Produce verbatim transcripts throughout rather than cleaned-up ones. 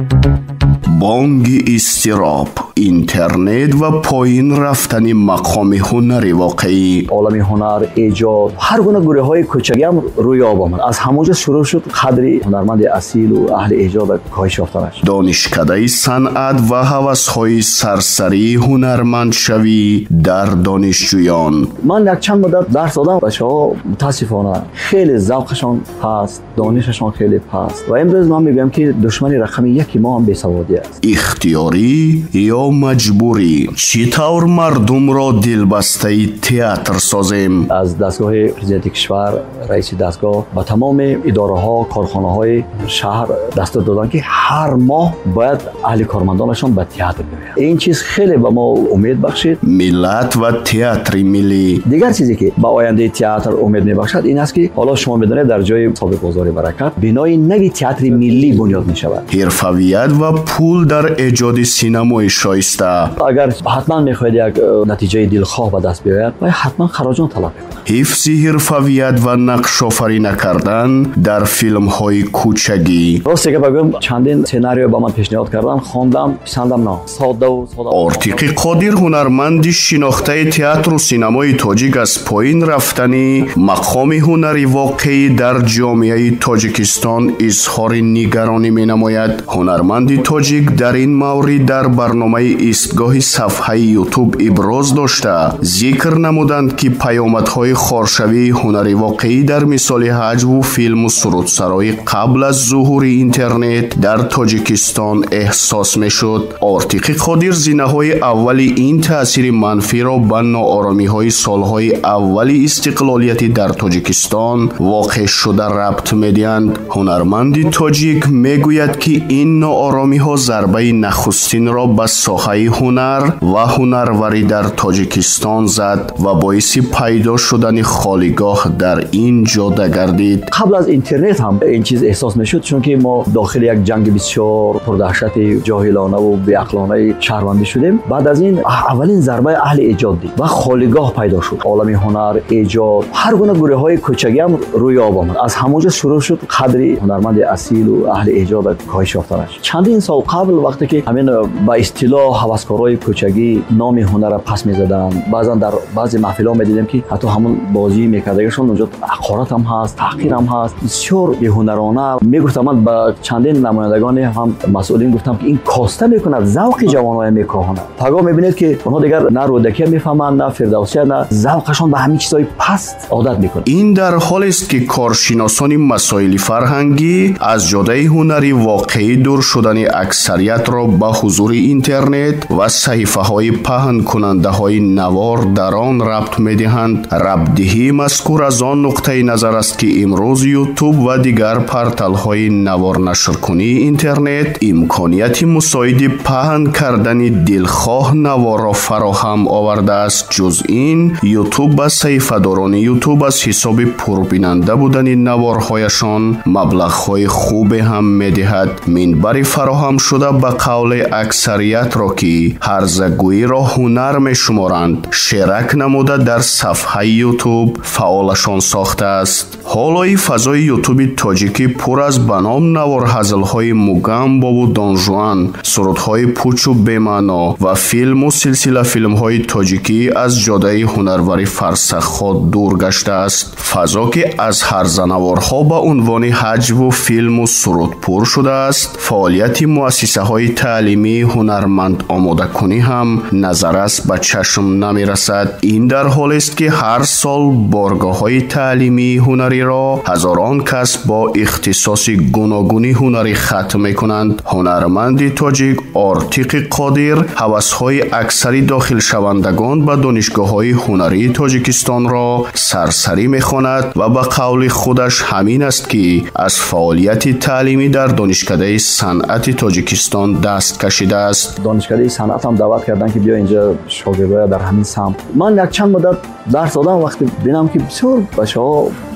بانگ استراب، اینترنت و پایین رفتن مقام هنری واقعی. عالم هنر، ایجاد، هر گونه گروه های کوچکی هم روی آب آمد. از همونجا شروع شد قدری هنرمند اصیل و اهل ایجاد کاهش یافتنش. دانشکده صنعت و هوس‌های سرسری هنرمند شوی در دانشجویان. من یک چند مدت درس دادم. بچه‌ها متاسفانه خیلی ذوقشان پست، دانششان خیلی پست و امروز من میگم که دشمن رقم یکی ما هم بیسوادی است. اختیاری یا مجبوری؟ چطور مردم را دلبسته تئاتر سازیم؟ از دستگاه پرزیدنت کشور، رئیس دستگاه و تمام اداره ها، کارخانه های شهر دستور دادن که هر ماه باید اهل کارمندانشان به تئاتر بیاید. این چیز خیلی به ما امید بخشید. ملت و تئاتر ملی. دیگر چیزی که به آینده تئاتر امید میبخشد این است که حالا شما میدونید در جای سابق گذاری برکت بنای نوی تئاتر ملی بنیاد میشود. حرفویت و پول در ایجاد سینمای شایسته. اگر حتما میخواهید یک نتیجه دلخواه به دست بیاید باید حتما خراجان طلب کنید. حفظ حرفویت و نقش آفرینی نکردن در فیلم های کوچگی. راستی که بگم چندین سناریو با من پیشنهاد کردن، خواندم، پسندم نه. ساده و ساده. آرتیق قادر هنرمند شناخته تئاتر و سینمای تاجیک از پایین رفتنی مقام هنری واقعی در جامعه تاجیکستان اظهار نگرانی می‌نماید. هنرمند تاجیک در این مورد در برنامه ایستگاه صفحه یوتیوب ابراز داشته. ذکر نمودند که پیامدهای خارشوی هنری واقعی در مثال حجب و فیلم و سرودسرای قبل از ظهور اینترنت در تاجیکستان احساس میشد. آرتیق قادر زینه‌های اول این تاثیر منفی را به ناآرامی‌های سالهای اول استقلالیت در تاجیکستان واقع شده ربط می‌دهند. هنرمند تاجیک میگوید که این ناآرامی‌ها ضربه نخستین را به ساحه هنر و هنروری در تاجیکستان زد و باعث پیدا شدن خالیگاه در این جاده گردید. قبل از اینترنت هم این چیز احساس میشد، چون که ما داخل یک جنگ بسیار پردهشت جاهلانه و بی‌عقلانه شهروندی شدیم. بعد از این اولین ضربه اهل ایجاد دید و خالیگاه پیدا شد. عالم هنر، ایجاد، هر گونه گروه های کوچکی هم روی آب آمد. از همونجا شروع شد قدری هنرمند اصیل و اهل ایجاد کاهش یافتنش. چندین سال قبل وقتی که همین با اصطلاح هوسکارای کوچکی نام هنر را پس می‌زدند، بعضا در بعضی محفل‌ها می‌دیدیم که حتی همون بازی می‌کردگشون اونجا حقارت هم هست، تحقیر هم هست. بسیار بی‌هنرانه میگفتم. من با چندین نمایندگان هم مسئولین گفتم که این کاسته میکند، ذوق جوانای میکاهاند. تاگاه میبینید که اونها دیگر نه رودکی میفهمند، نه فردوسیت، نه ذوقشان به همین چیزای پست عادت میکنند. این در حالی است که کارشناسان مسائل فرهنگی از جاده هنری واقعی دور شدن اکثریت را به حضور اینترنت و صحیفه‌های پهن کننده های نوار در آن ربط میدهند. ربط‌دهی مذکور از آن نقطه نظر است که امروز یوتیوب و دیگر پورتال‌های نوار نشرکنی اینترنت امکانیت مساعد پهن کردن دلخواه نوار را فراهم آورده است. جز این یوتیوب به صحیفه‌داران یوتیوب از حساب پربیننده بودن نوارهایشان مبلغ‌های خوب هم می‌دهد. منبر فراهم شده به قول اکثریت را که هرزگویی را هنر می‌شمارند شرک نموده در صفحه یوتیوب فعالشان ساخته است. حالا فضای یوتیوب تاجیکی پر از بنام نوار هزل‌های موگامبا و دانجوان، سرودهای پوچ و بمانا و فیلم و سلسله فیلم‌های تاجیکی از جاده هنروری فرسخ‌ها دور گشته است. فضا که از هر زنوارها به عنوان حجب و فیلم و سرود پر شده است. فعالیت مؤسسه‌های تعلیمی هنرمند آماده کنی هم نظر است به چشم نمی‌رسد. این در حالی است که هر سال بارگاه‌های تعلیمی هنری را هزاران کس با اختصاص گوناگونی هنری ختم می‌کنند. هنرمند تاجیک آرتیق قادر هوس‌های اکثری داخل شوندگان به دانشگاه‌های هنری تاجیکستان را سرسری می‌خواند و به قول خودش همین است که از فعالیت تعلیمی در دانشکده صنعت تاجیکستان دست کشیده است. دانشکده صنعت هم دعوت کردن که بیا اینجا شاگردای در همین سمت. من یک چند مدت درس دادم. وقتی دیدم که بسیار بچه‌ها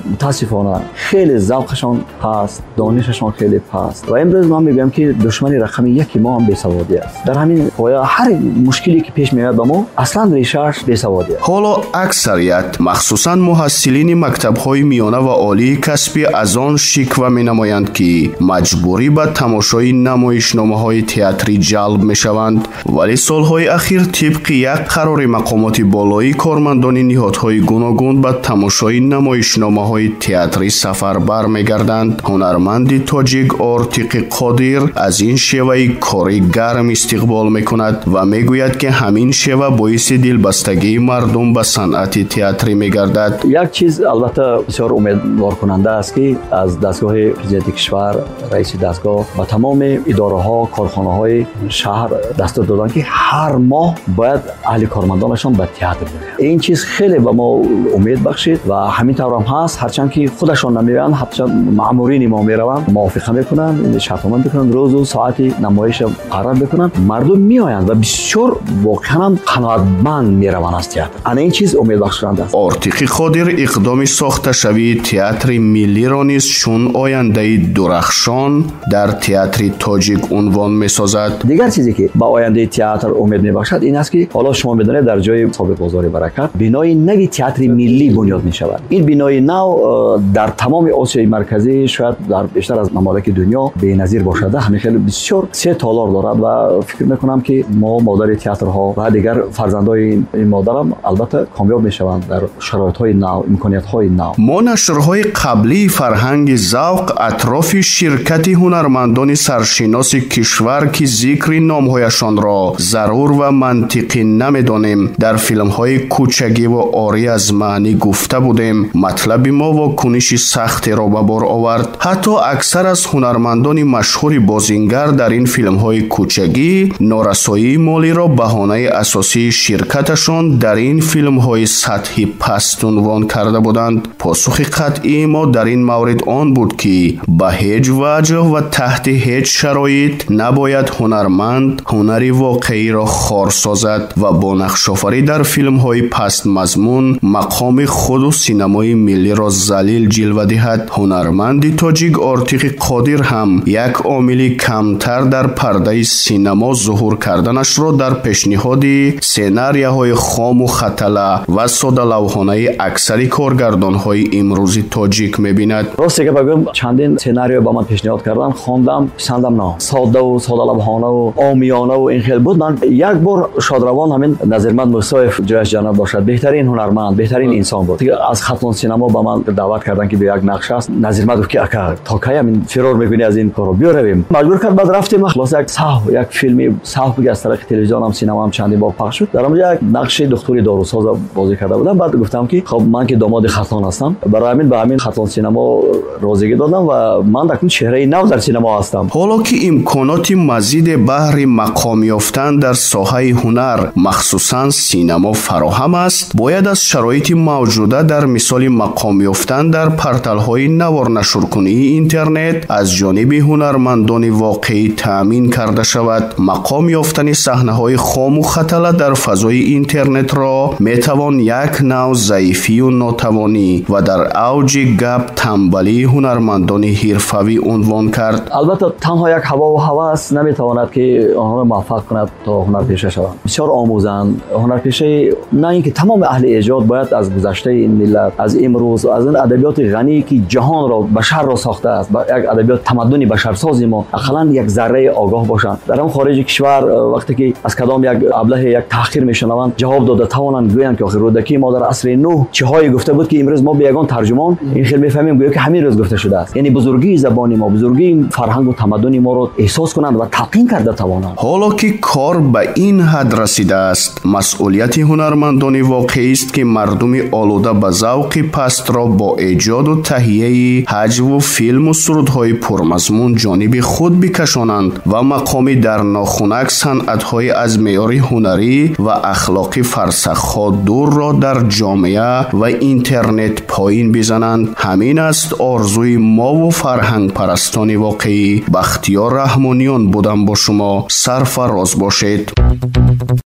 متاسفانه خیلی ذوقشان پست، دانششان خیلی پست و امروز ما میگم که دشمن رقم یکی ما هم بیسوادی است. در همین پایه هر مشکلی که پیش میاد با ما اصلا ریشش بیسوادی است. حالا اکثریت مخصوصا محصلین مکتب‌های میانه و عالی کسبی از آن شکوه می‌نمایند که مجبوری به تماشای نمایشنامه‌های تئاتری جلب می‌شوند، ولی سال‌های اخیر طبق یک قرار مقامات بالایی کارمندان نهادهای گوناگون به تماشای نمایشنامه‌های تئاتری سفر برمیگردند. هنرمند تاجیک آرتیق قادر از این شیوه کاری گرم استقبال میکند و میگوید که همین شیوه باعث دلبستگی مردم به صنعت تئاتری میگردد. یک چیز البته بسیار امیدوار کننده است که از دستگاه پرزیدنت کشور، رئیس دستگاه و تمام اداره ها، کارخانه های شهر دستور دادن که هر ماه باید اهل کارمندانشان به تئاتر برند. این چیز خیلی به ما امید بخشید و همین طور هم هست. هرچند که خودشان نمیرن، حتی مامورین ما میروند، موافقه میکنن، شرطنامه میکنن، روز و ساعت نمایش قرار بکنن، مردم میآیند و بسیار واقعا قناعتمند میروند از تئاتر. انا این چیز امید بخشنده است. آرتیق قادر اقدام ساخته شوی تئاتر ملی را نیز چون آینده درخشان در تئاتر تاجیک عنوان میسازد. دیگر چیزی که با آینده تئاتر امید میبخشد این است که حالا شما بدانید در جای سابق بازار برکت بنای نوی تئاتر ملی بنیاد میشود. این بنای نو در تمام آسیای مرکزی شاید در بیشتر از ممالک دنیا بی‌نظیر باشد. همین خیلی بسیار سه تالار دارد و فکر میکنم که ما مادر تئاترها و دیگر فرزندای این مادرم البته کامیاب میشوند در شرایط‌های نو، امکانیت‌های نو. ما نشرهای قبلی فرهنگ ذوق اطراف شرکت هنرمندان سرشناس کشور که ذکر نام‌هایشان را ضرور و منطقی نمی‌دانیم در فیلم‌های کوچگی و عاری از معنی گفته بودیم. مطلب ما واکنش سختی را به بار آورد. حتی اکثر از هنرمندان مشهور بازیگر در این فیلم‌های کوچگی نارسایی مالی را بهانه اساسی شرکتشان در این فیلم‌های سطحی پست عنوان کرده بودند. پاسخ قطعی ما در این مورد آن بود که به هیچ وجه و تحت هیچ شرایط نباید هنرمند هنری واقعی را خار سازد و با نقش‌آفری در فیلم‌های پست مضمون مقام خود و سینمای ملی را ذلیل جلوه دهد. هنرمند تاجیک آرتیق قادر هم یک عامل کمتر در پرده سینما ظهور کردنش را در پیشنهاد سناریوهای خام و خطله و ساده لوحانه اکثر کارگردان‌های امروزی تاجیک می‌بیند. راستی که بگم چندین سناریو با من پیشنهاد کردن، خواندم، پسندم نه. ساده و ساده لوحانه و عامیانه و این خیلی بود. من یک بار شادروان همین نظرمند مصطفی جایش جناب باشد، بهترین هنرمند، بهترین انسان بود. دیگه از خطون سینما با من دعوت کردن که به یک نقش است. نظرمند گفت که اکا تا کی همین فرار می‌کنی از این کارو، بیا رویم. مجبور کرد بعد رفتیم. خلاص یک صاحب یک فیلمی صاحب که از طریق تلویزیون هم سینما هم چندین بار پخش شد. در اونجا یک نقش دکتری داروساز بازی کرده بودم. بعد گفتم که خب من که داماد خطون هستم، برای همین به همین خطون سینما راضی دادم و من اکنون چهره نو در سینما هستم. حالا که امکانات مزید بهر مقام یافتن در ساحه هنر مخصوصا سینما فراهم است، باید از شرایط موجوده در مثال مقام یافتن در پورتال‌های نوار نشرکنی اینترنت از جانب هنرمندان واقعی تأمین کرده شود. مقام یافتن صحنه‌های خام و خطله در فضای اینترنت را میتوان یک نوع ضعیفی و ناتوانی و در اوج گپ تنبلی هنرمندان حرفه‌ای عنوان کرد. البته تنها یک هوا و هوس نمیتواند که آنها را موفق کند تا هنرپیشه شوند. بسیار آموزند. هنرپیشه نه اینکه تمام اهل ایجاد باید از گذشته این ملت، از امروز، از این ادبیات غنی که جهان را بشر را ساخته است، با یک ادبیات تمدنی بشرسازی ما اقلا یک ذره آگاه باشند. در اون خارج کشور وقتی که از کدام یک ابله یک تحقیر میشنوند جواب داده توانند گویند که آخر رودکی ما در عصر نو چه هایی گفته بود که امروز ما به یگان ترجمان این خیلی میفهمیم گویا که همین روز گفته شده است. یعنی بزرگی زبان ما، بزرگی فرهنگ و تمدن ما را احساس کنند و تلقین کرده توانند. حالا که کار به این حد رسیده است، مسئولیت هنرمندان واقعی است که مردم آلوده به ذوق پست را با ایجاد و تهیه حجم و فیلم و سرودهای پرمضمون جانب خود بکشانند و مقامی در ناخنک صنعت‌های از معیار هنری و اخلاقی فرسخ‌ها دور را در جامعه و اینترنت پایین بزنند. همین است آرزوی ما و فرهنگ پرستان واقعی. بختیار رحمانیان بودم با شما. سرفراز باشید.